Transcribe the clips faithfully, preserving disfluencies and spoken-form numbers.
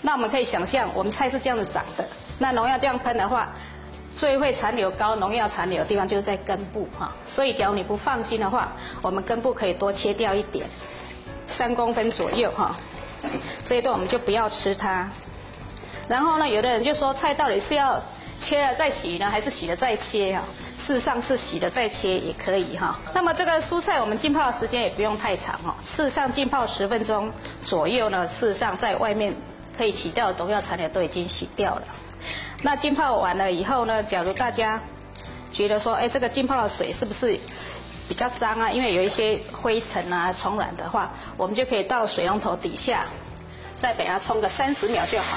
那我们可以想象，我们菜是这样子长的，那农药这样喷的话，最会残留高农药残留的地方就是在根部哈。所以假如你不放心的话，我们根部可以多切掉一点，三公分左右哈。这一段我们就不要吃它。然后呢，有的人就说菜到底是要切了再洗呢，还是洗了再切啊？事实上是洗了再切也可以哈。那么这个蔬菜我们浸泡的时间也不用太长哦，事实上浸泡十分钟左右呢，事实上在外面可以洗掉的农药残留都已经洗掉了。那浸泡完了以后呢，假如大家觉得说，哎，这个浸泡的水是不是比较脏啊？因为有一些灰尘啊、虫卵的话，我们就可以到水龙头底下，再给它冲个三十秒就好。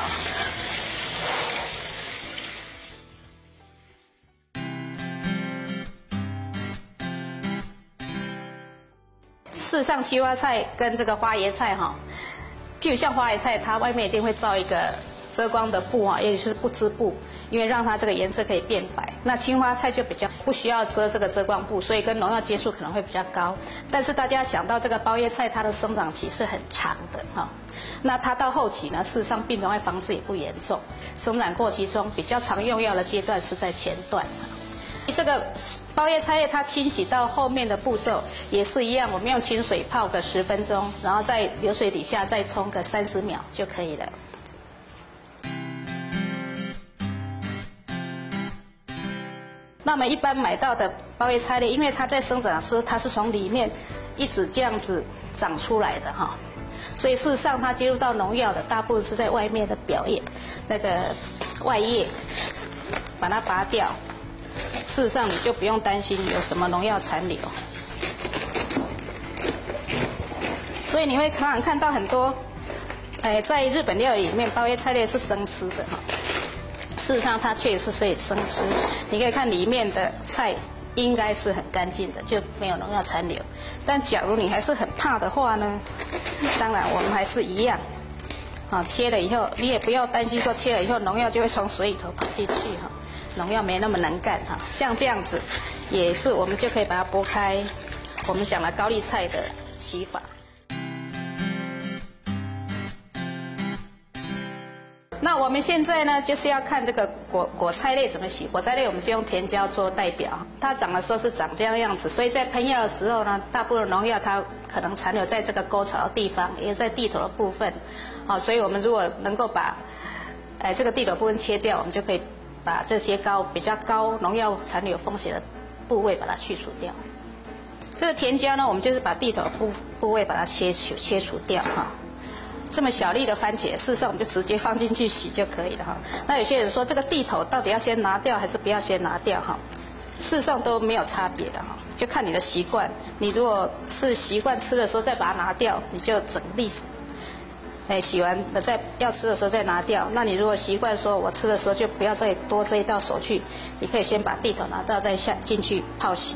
事实上，西花菜跟这个花椰菜哈，譬如像花椰菜，它外面一定会罩一个遮光的布啊，也就是不织布，因为让它这个颜色可以变白。那青花菜就比较不需要遮这个遮光布，所以跟农药接触可能会比较高。但是大家想到这个包叶菜，它的生长期是很长的哈，那它到后期呢，事实上病虫害防治也不严重。生长过期中比较常用药的阶段是在前段。这个包叶菜叶它清洗到后面的步骤也是一样，我们用清水泡个十分钟，然后在流水底下再冲个三十秒就可以了。那么一般买到的包叶菜叶，因为它在生长的时候它是从里面一直这样子长出来的哈，所以事实上它接触到农药的大部分是在外面的表叶那个外叶，把它拔掉。事实上你就不用担心有什么农药残留，所以你会常常看到很多，哎，在日本料理里面包叶菜叶是生吃的哈。事实上它确实是可以生吃，你可以看里面的菜应该是很干净的，就没有农药残留。但假如你还是很怕的话呢，当然我们还是一样，啊，切了以后你也不要担心说切了以后农药就会从水里头跑进去哈。农药没那么能干哈，像这样子也是我们就可以把它剥开，我们讲了高丽菜的洗法。那我们现在呢就是要看这个果果菜类怎么洗。果菜类我们就用甜椒做代表，它长的时候是长这样样子，所以在喷药的时候呢，大部分农药它可能残留在这个沟槽的地方，也在地头的部分，好，所以我们如果能够把哎这个地头部分切掉，我们就可以把这些高比较高农药残留风险的部位把它去除掉。这个甜椒呢，我们就是把地头部部位把它切除切除掉哈。这么小粒的番茄，事实上我们就直接放进去洗就可以了哈。那有些人说这个地头到底要先拿掉还是不要先拿掉哈？事实上都没有差别的哈，就看你的习惯。你如果是习惯吃的时候再把它拿掉，你就整粒。哎，洗完了再要吃的时候再拿掉。那你如果习惯说我吃的时候就不要再多这一道手续，你可以先把地头拿掉，再下进去泡洗。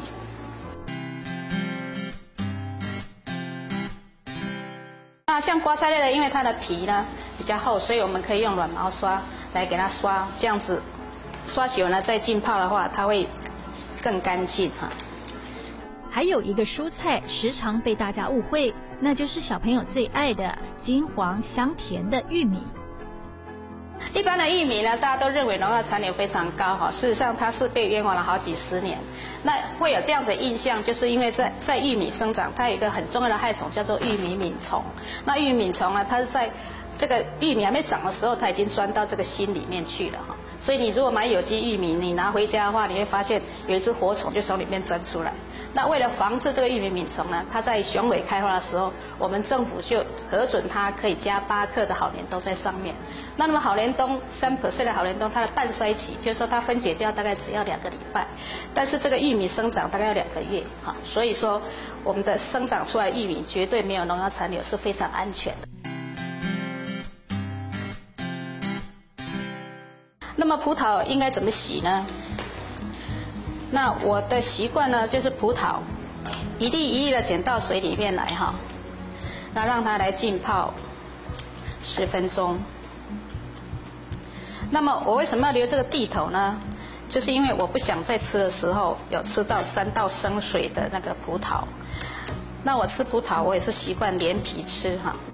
那像瓜菜类的，因为它的皮呢比较厚，所以我们可以用软毛刷来给它刷，这样子刷洗完了再浸泡的话，它会更干净哈。 还有一个蔬菜时常被大家误会，那就是小朋友最爱的金黄香甜的玉米。 一般的玉米呢，大家都认为农药残留非常高哈，事实上它是被冤枉了好几十年。那会有这样的印象，就是因为在在玉米生长，它有一个很重要的害虫叫做玉米敏虫。那玉米敏虫呢，它是在这个玉米还没长的时候，它已经钻到这个心里面去了哈。所以你如果买有机玉米，你拿回家的话，你会发现有一只活虫就从里面钻出来。那为了防治这个玉米敏虫呢，它在雄蕊开花的时候，我们政府就核准它可以加八克的好联冬在上面。那那么好联冬三 percent 的好联冬，它的半衰期就是说它分解掉大概只要两个礼拜，但是这个玉米生长大概要两个月哈，所以说我们的生长出来的玉米绝对没有农药残留，是非常安全的。那么葡萄应该怎么洗呢？那我的习惯呢，就是葡萄一粒一粒的捡到水里面来哈，那让它来浸泡十分钟。那么我为什么要留这个蒂头呢？就是因为我不想在吃的时候有吃到沾到生水的那个葡萄。那我吃葡萄我也是习惯连皮吃哈，